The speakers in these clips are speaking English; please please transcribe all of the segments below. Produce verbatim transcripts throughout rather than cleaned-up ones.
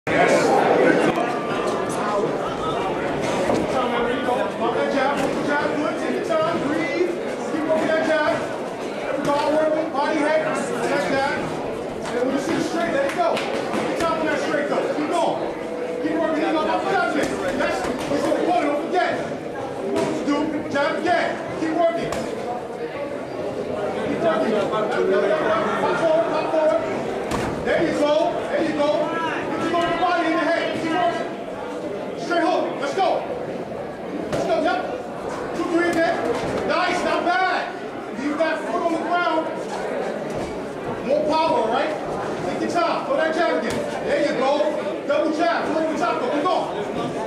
There you go. There you go. Get your lower body in the head. Keep working. Straight hook. Let's go. Let's go. Yep. Two, three again. Nice. Not bad. Leave that foot on the ground. More power, right? Take your time. Throw that jab again. There you go. Double jab. Pull over the top. Keep going.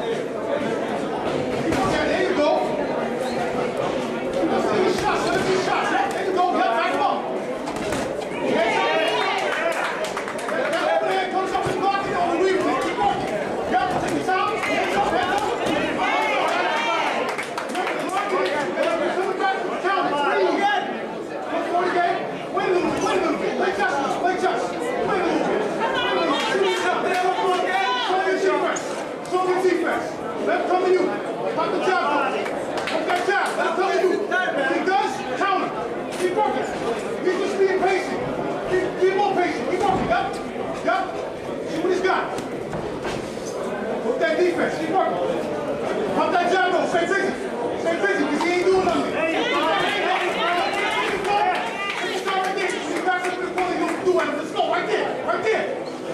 Keep going. There you go. Let's see the shots. Let's see the shots. There you go. Yep. Back up. Okay. Let him come to you. Pop the jab. Pop that jab. Let him come to you. If he does, counter. Keep working. He's just being patient. Keep, keep more patient. Keep working. Yup. Yup. See what he's got. Put that defense. Keep working. Pop that jab though. Stay busy. Stay busy because he ain't doing nothing. Start right there. He's back up in the corner. He'll do it. Let's go. Right there. Right there.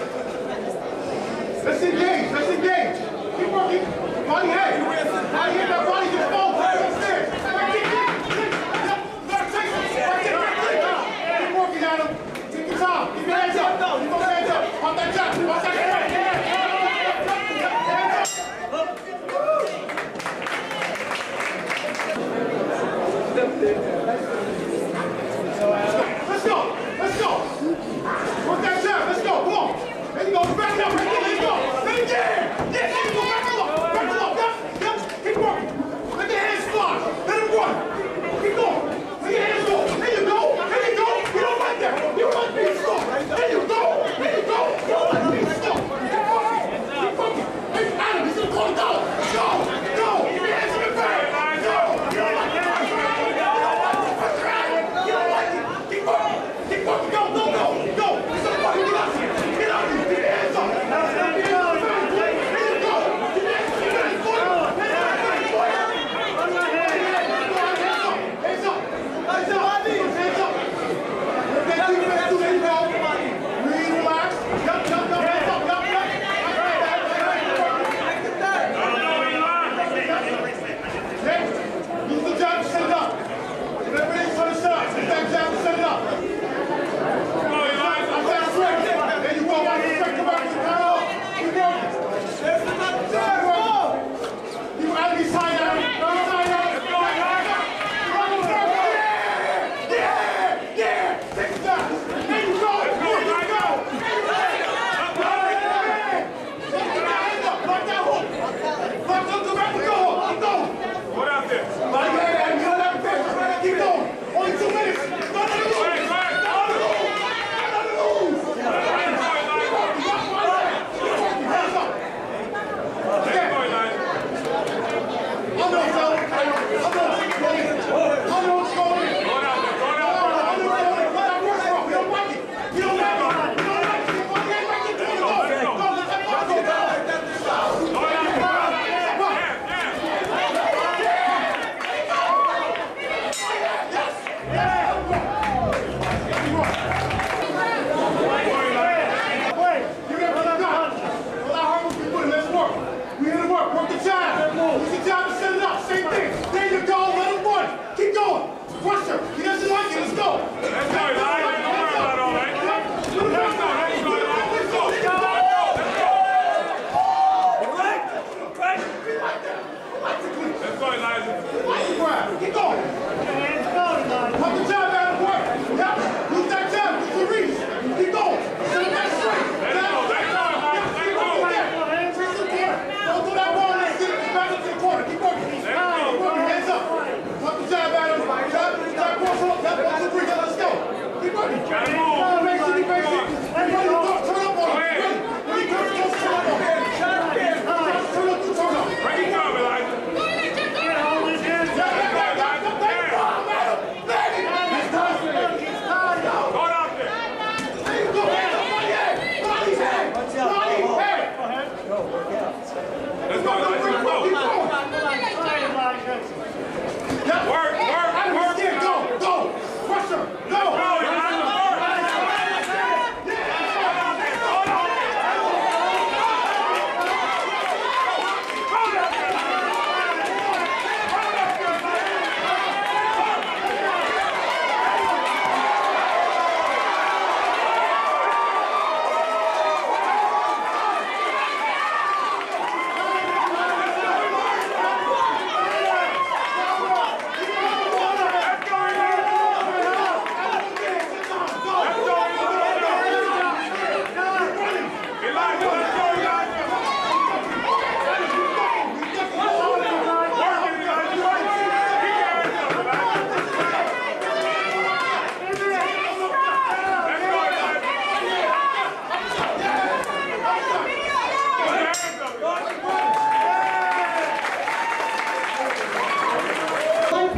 Let's engage. Let's engage. Keep working. Body head. Body head. That body just falls. Upstairs. Right there. Right there. Keep working at him. Take your time. Keep your hands up. Keep those hands up. Pop that jab. Pop that jab. Let's go. Let's go. Work that jab. Let's go. Come on. There you go. Back it up. Right there. There you go. There you go. Yes. There you go. Back it up. Back it up. Yep. Yep. Keep working.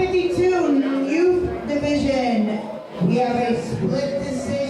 fifty-two Youth Division. We have a split decision.